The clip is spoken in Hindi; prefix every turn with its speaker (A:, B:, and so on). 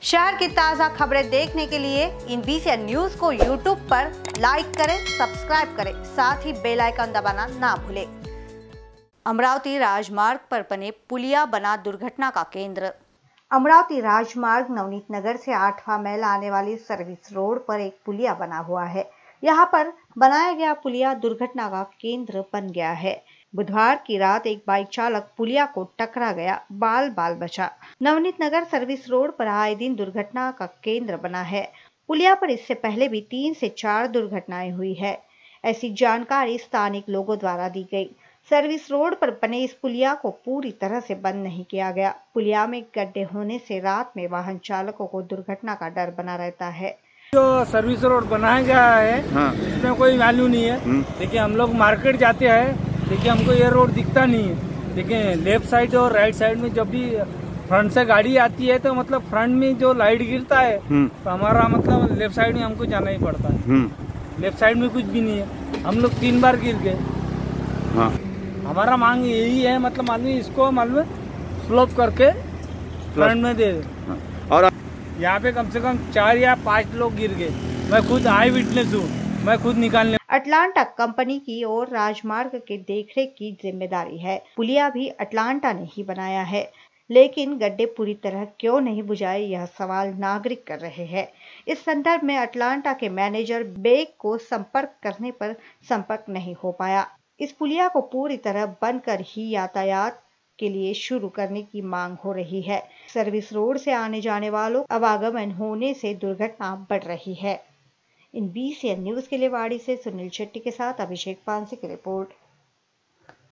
A: शहर की ताज़ा खबरें देखने के लिए इन BCN न्यूज़ को YouTube पर लाइक करें, सब्सक्राइब करें, साथ ही बेल आइकन दबाना ना भूलें। अमरावती राजमार्ग पर बने पुलिया बना दुर्घटना का केंद्र। अमरावती राजमार्ग नवनीत नगर से 8वां माइल आने वाली सर्विस रोड पर एक पुलिया बना हुआ है। यहाँ पर बनाया गया पुलिया दुर्घटना का केंद्र बन गया है। बुधवार की रात एक बाइक चालक पुलिया को टकरा गया, बाल बाल बचा। नवनीत नगर सर्विस रोड पर आए दिन दुर्घटना का केंद्र बना है। पुलिया पर इससे पहले भी 3 से 4 दुर्घटनाएं हुई है। ऐसी जानकारी स्थानिक लोगों द्वारा दी गई। सर्विस रोड पर बने इस पुलिया को पूरी तरह से बंद नहीं किया गया। पुलिया में गड्ढे होने से रात में वाहन चालकों को दुर्घटना का डर बना रहता है।
B: जो सर्विस रोड बनाया गया है, इसमें कोई वैल्यू नहीं है। देखिए, हम लोग मार्केट जाते हैं, देखिए हमको ये रोड दिखता नहीं है। देखिए, लेफ्ट साइड और राइट साइड में जब भी फ्रंट से गाड़ी आती है तो मतलब फ्रंट में जो लाइट गिरता है तो हमारा मतलब लेफ्ट साइड में हमको जाना ही पड़ता है। लेफ्ट साइड में कुछ भी नहीं है। हम लोग 3 बार गिर गए। हमारा मांग यही है, मतलब आदमी इसको मालूम स्लोप करके फ्रंट में दे दे। और यहाँ पे कम से कम 4 या 5 लोग गिर गए। मैं खुद आई विटनेस हूँ, मैं खुद निकालने।
A: अटलांटा कंपनी की ओर राजमार्ग के देखरेख की जिम्मेदारी है। पुलिया भी अटलांटा ने ही बनाया है, लेकिन गड्ढे पूरी तरह क्यों नहीं बुझाए, यह सवाल नागरिक कर रहे हैं। इस संदर्भ में अटलांटा के मैनेजर बेग को संपर्क करने पर संपर्क नहीं हो पाया। इस पुलिया को पूरी तरह बंद कर ही यातायात के लिए शुरू करने की मांग हो रही है। सर्विस रोड से आने जाने वालों आवागमन होने से दुर्घटना बढ़ रही है। इन BCN न्यूज़ के लिए वाड़ी से सुनील शेट्टी के साथ अभिषेक पानसे की रिपोर्ट।